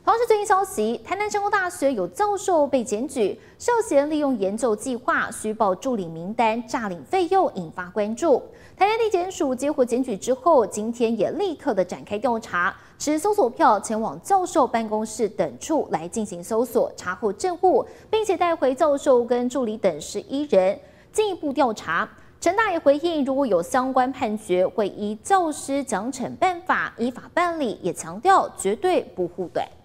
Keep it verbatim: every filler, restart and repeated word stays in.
同样是最新消息，台南成功大学有教授被检举，涉嫌利用研究计划虚报助理名单诈领费用，引发关注。台南地检署接获检举之后，今天也立刻的展开调查，持搜索票前往教授办公室等处来进行搜索，查获证物，并且带回教授跟助理等十一人进一步调查。成大也回应，如果有相关判决，会依教师奖惩办法依法办理，也强调绝对不护短。